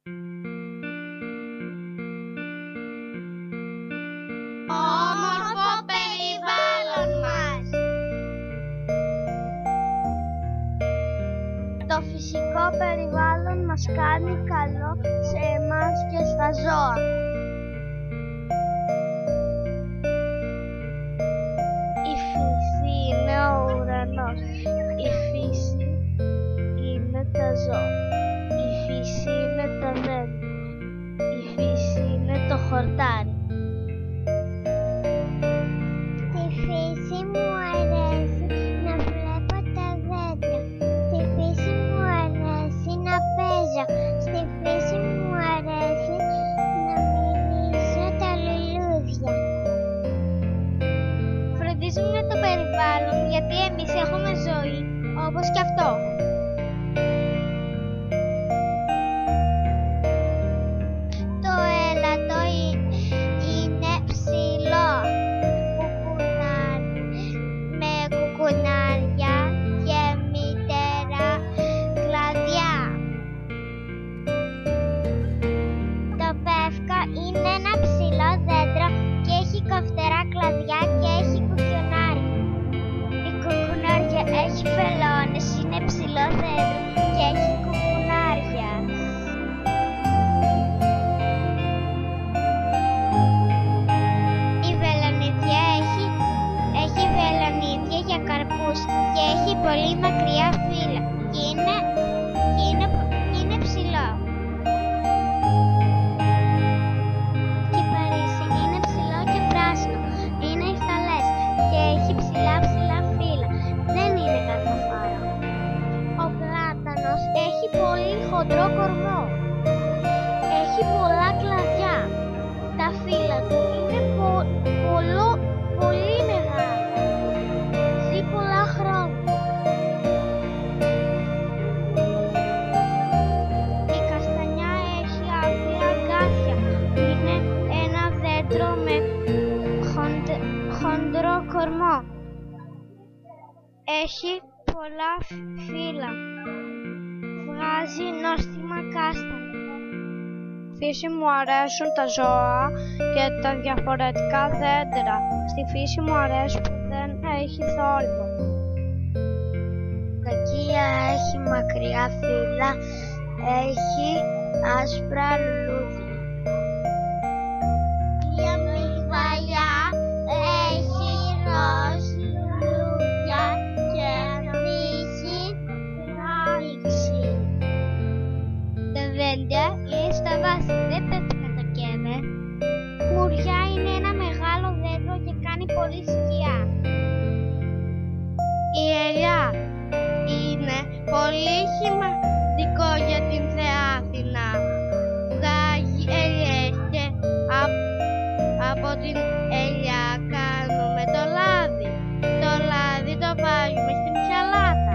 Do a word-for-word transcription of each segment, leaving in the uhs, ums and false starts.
Όμορφο περιβάλλον μας. Το φυσικό περιβάλλον μας κάνει καλό σε εμάς και στα ζώα. Η φύση είναι ο ουρανός. Η φύση είναι τα ζώα. Η φύση είναι τα δέντρα. Η φύση είναι το χορτάρι. Στη φύση μου αρέσει να βλέπω τα δέντρα. Στη φύση μου αρέσει να παίζω. Στη φύση μου αρέσει να μυρίσω τα λουλούδια. Φροντίζουμε το περιβάλλον γιατί εμείς έχουμε ζωή, όπως και αυτό. Το έλατο είναι ψηλό, κουκουνάρι, με κουκουνάρια και μητέρα κλαδιά. Το πεύκα είναι ένα ψηλό δέντρο και έχει κοφτερά κλαδιά και έχει κουκουνάρι. Η κουκουνάρια έχει φελώνες, είναι ψηλό δέντρο και έχει κουκουνάρια. Η βελονίδια έχει, έχει βελονίδια για καρπούς και έχει πολύ μακριά φύλλα και είναι, και είναι, και είναι ψηλό. Κυπαρίσι είναι ψηλό και πράσινο, είναι υφαλές και έχει ψηλά ψηλά φύλλα, δεν είναι καρποφόρο. Ο πλάτανος έχει πολύ χοντρό κορμό, έχει πολλά κλαδιά, τα φύλλα του είναι πο, πολλο, πολύ μεγάλα, ζει πολλά χρόνια. Η καστανιά έχει άδεια αγκάθια, είναι ένα δέντρο με χοντ, χοντρό κορμό, έχει πολλά φύλλα, βγάζει νόστιμα κάστανα. Στη φύση μου αρέσουν τα ζώα και τα διαφορετικά δέντρα. Στη φύση μου αρέσει που δεν έχει θόρυβο. Κακία έχει μακριά φύλλα, έχει άσπρα λουλούδια. Η αμυγδαλιά έχει ροζ λουλούδια και μύχη άνοιξη. Τα δέντρα είναι στα βάση, δεν πρέπει να τα καίμε. Μουριά είναι ένα μεγάλο δέντρο και κάνει πολύ σκιά. Η ελιά είναι πολύ σημαντικό για την Θεά Αθηνά. Βγάζει ελιές και απ, από την ελιά κάνουμε το λάδι. Το λάδι το βάζουμε στην σαλάτα.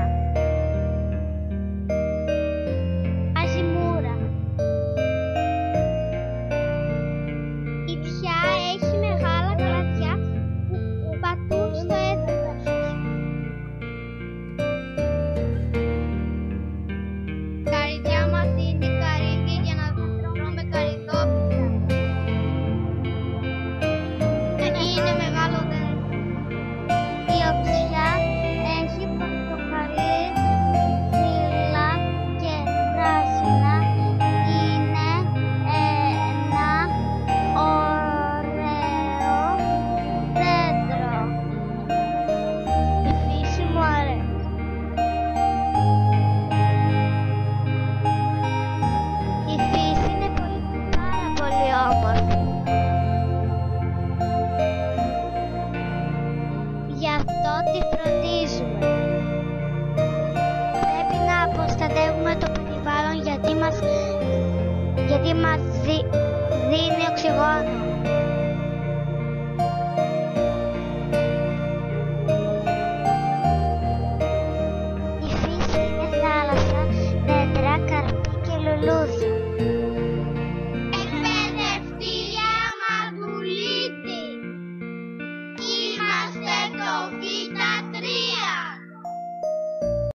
Αζιμούρα. Η θιά έχει μεγάλα κλαδιά που πατούν στο έδαφος. Καρυδιά μας είναι καρύδι για να τρώμε καρυδόπιτα. Είναι μεγάλο δέντρο. Η οξιά έχει πορτοκαλί, φύλλα και πράσινα. Είναι ένα ωραίο δέντρο. Η φύση μου αρέσει. Η φύση είναι πολύ, πάρα πολύ όμορφη. Γι' αυτό τη φροντίζουμε. Πρέπει να αποστατεύουμε το περιβάλλον γιατί μας, γιατί μας δι-